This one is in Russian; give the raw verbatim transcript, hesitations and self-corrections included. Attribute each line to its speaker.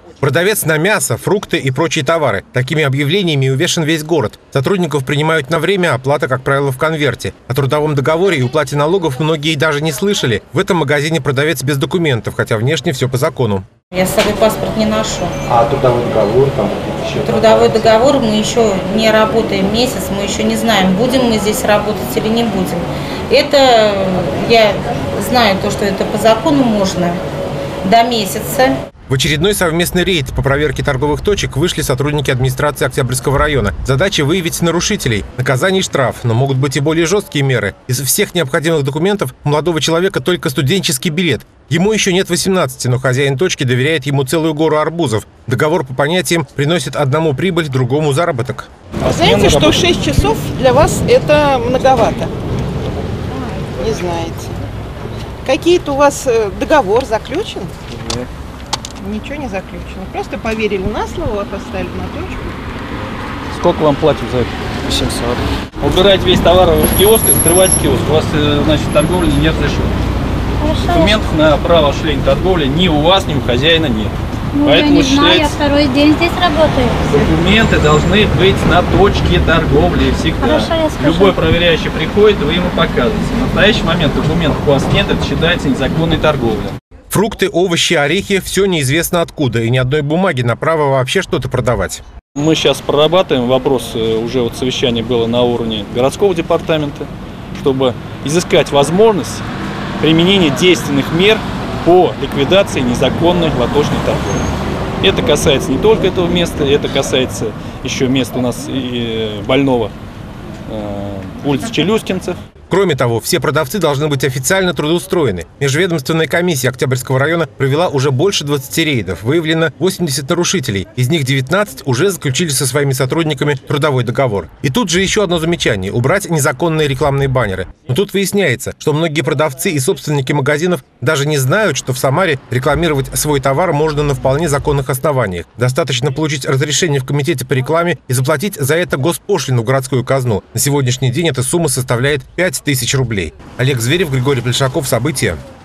Speaker 1: Продавец на мясо, фрукты и прочие товары. Такими объявлениями увешан весь город. Сотрудников принимают на время, оплата, как правило, в конверте. О трудовом договоре и уплате налогов многие даже не слышали. В этом магазине продавец без документов, хотя внешне все по закону.
Speaker 2: Я с собой паспорт не ношу.
Speaker 3: А трудовой договор там еще?
Speaker 2: Трудовой договор мы еще не работаем месяц, мы еще не знаем, будем мы здесь работать или не будем. Это я знаю то, что это по закону можно до месяца.
Speaker 1: В очередной совместный рейд по проверке торговых точек вышли сотрудники администрации Октябрьского района. Задача выявить нарушителей. Наказание и штраф, но могут быть и более жесткие меры. Из всех необходимых документов у молодого человека только студенческий билет. Ему еще нет восемнадцати, но хозяин точки доверяет ему целую гору арбузов. Договор по понятиям приносит одному прибыль, другому заработок.
Speaker 4: Вы знаете, что шесть часов для вас это многовато? Не знаете. Какие-то у вас договор заключен?
Speaker 3: Нет.
Speaker 4: Ничего не заключено. Просто поверили на слово, вот поставили на точку.
Speaker 5: Сколько вам платят за это?
Speaker 3: восемьсот.
Speaker 5: Убирайте весь товар в киоск и закрывайте киоск. У вас, значит, торговля не разрешена. Документов на право осуществления торговли ни у вас, ни у хозяина нет.
Speaker 6: Ну,
Speaker 5: Поэтому
Speaker 6: я не знаю, я второй день здесь работаю.
Speaker 5: Документы должны быть на точке торговли всегда.
Speaker 6: Хорошо, я скажу.
Speaker 5: Любой проверяющий приходит, вы ему показываете. В настоящий момент документов у вас нет, это считается незаконной торговлей.
Speaker 1: Фрукты, овощи, орехи – все неизвестно откуда, и ни одной бумаги на право вообще что-то продавать.
Speaker 5: Мы сейчас прорабатываем вопрос, уже вот совещание было на уровне городского департамента, чтобы изыскать возможность применения действенных мер по ликвидации незаконной лоточной торговли. Это касается не только этого места, это касается еще места у нас и больного э, улицы Челюскинцев.
Speaker 1: Кроме того, все продавцы должны быть официально трудоустроены. Межведомственная комиссия Октябрьского района провела уже больше двадцати рейдов. Выявлено восемьдесят нарушителей. Из них девятнадцать уже заключили со своими сотрудниками трудовой договор. И тут же еще одно замечание – убрать незаконные рекламные баннеры. Но тут выясняется, что многие продавцы и собственники магазинов даже не знают, что в Самаре рекламировать свой товар можно на вполне законных основаниях. Достаточно получить разрешение в комитете по рекламе и заплатить за это госпошлину в городскую казну. На сегодняшний день эта сумма составляет пять тысяч рублей. Олег Зверев, Григорий Плешаков. События.